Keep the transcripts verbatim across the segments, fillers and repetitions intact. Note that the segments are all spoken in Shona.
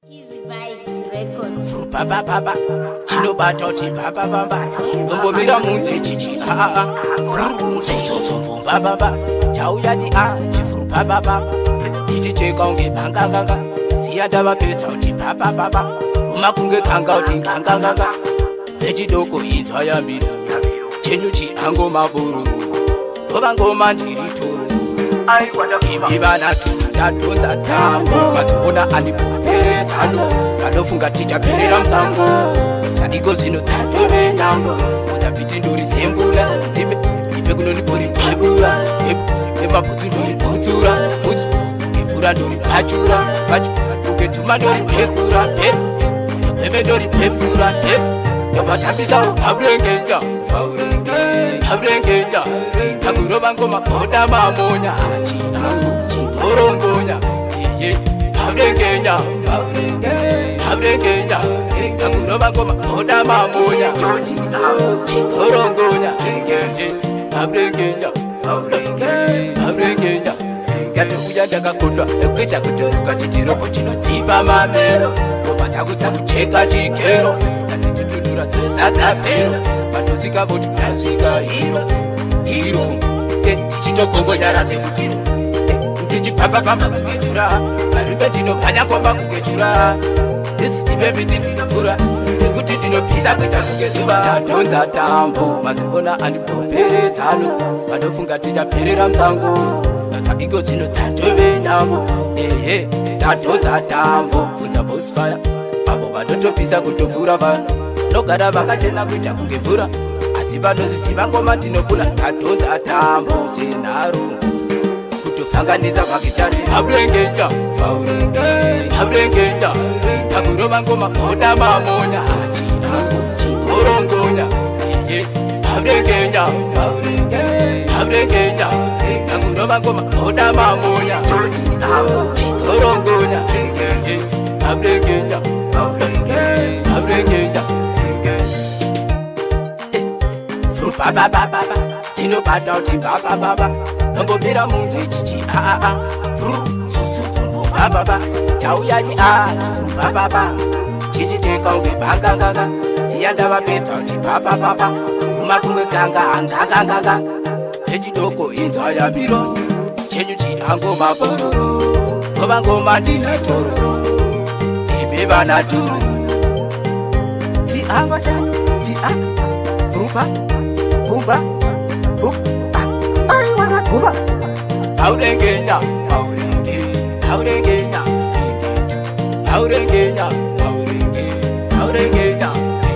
Easy Vibes Records. Fru baba baba, chino batoti baba baba, nombo mira munze chichi ah ah ah. Fru so so so fru baba baba, chau ya di ah chi fru baba baba, chichi cheka unge banga ganga, siya daba peta uti baba baba, uma kunge kanga uti ganga ganga, beji doko inza ya mira, chenuchi ango maburu, roba ngoma ndiri turu, imi bana tu ndatonza tambo, maziona andipopere zano, kanofunga ticha perera msango, saiko zino tatove nyambo, utapiti ndori sembula, tipe, tipe kuno nipori pebura, ema putu ndori putura, putu, kipura ndori pachura, pachu, uketuma ndori pekura, pe, peme ndori pepura, pe, yoba tapisa upavurengenja, pavurengenja, kakuroba ngoma koda mamonya, chinangu, chitorongonya, iye, pavrengenya, pavrengenya, kakuroba ngoma koda mamonya, chitorongonya, iye, pavrengenya, pavrengenya, yate kuja daga kutwa, ekita kutoruka chitiroko chino tipa mamero, kopata kuta kucheka chikero, yate tutunura tuzata pero, patosika botu nasika hiro, hiro, eh, chito kongo nyaraze mutiro, eh, papa papa kugetura, barumbe dino panya kwamba kugetura, esi tibebi dino pura, ekuti dino pisa kweta kugezuba, tatonza tambo, mazibona andipopere zano, madofunga tija perera mzango, nata igo zino tatove nyambo, eh eh, tatonza tambo, funza boss fire, abo badoto pisa kutofura vano, nogara vakachena kweta kugevura, asibato zisiba ngoma dinokula, tatonza tambo, zinaro, kutofanganiza kwa kitari, pavurengenja, pavurengenja, kakuroba ngoma koda mamonya, chinangu, chikorongonya, iye, pavurengenja, pavurengenja, kakuroba ngoma koda mamonya, chikorongonya, iye, pavurengenja, pavurengenja, fru baba baba, chino batoti baba baba, nombo mira munze chichi ah ah ah, fru su su fru baba baba, chau ya ji ah fru baba baba, chichi teka unge banga ganga, siya ndaba peta uti baba baba, uma kunge ganga anga ganga ganga, beji doko inza ya miro, chenyuchi ango maboro, roba ngoma dina toro, ime bana turu, si ango cha, si ah, fru ba, fru ba, fru Kuba, paurengenya, paurenge, paurengenya, paurengenya, paurenge, paurengenya,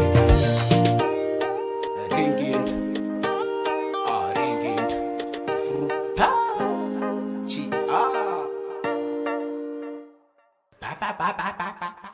ringin, ah ringin, frupa, chi ah, pa pa pa pa pa pa.